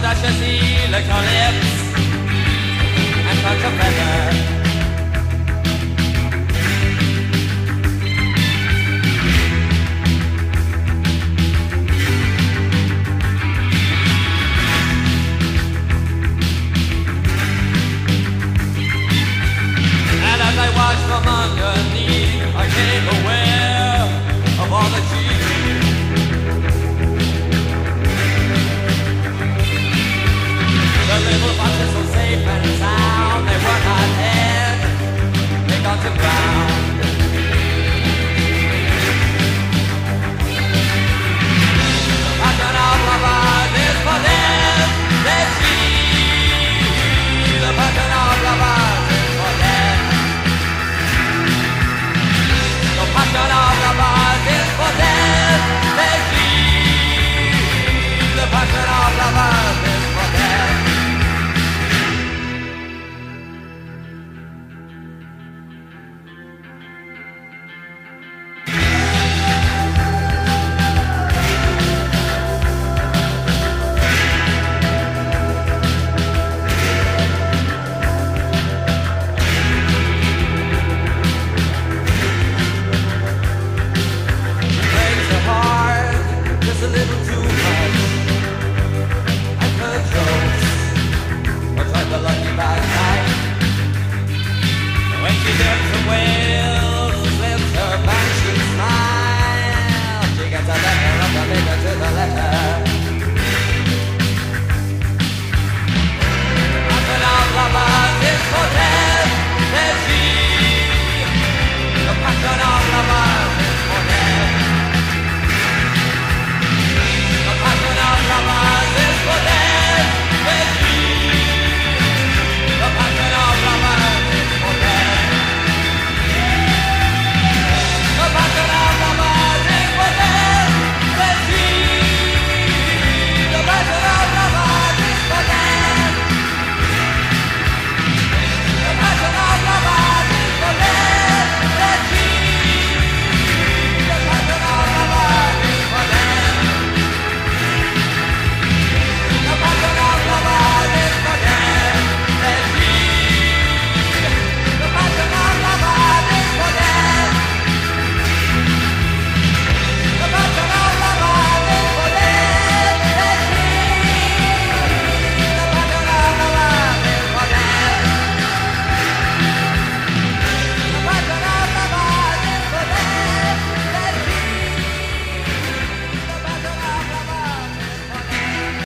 that you see, lick your lips and touch a feather. As I watched from underneath, I came aware of all the cheating. The little boxes so safe and sound, they were not dead, they got to ground. The pattern of lovers is for them, they see. The pattern of lovers is for them. The passion of lovers is for them, they flee. The passion of lovers is for them. A little too much. I've heard jokes, but tried the lucky bad night. When she dips away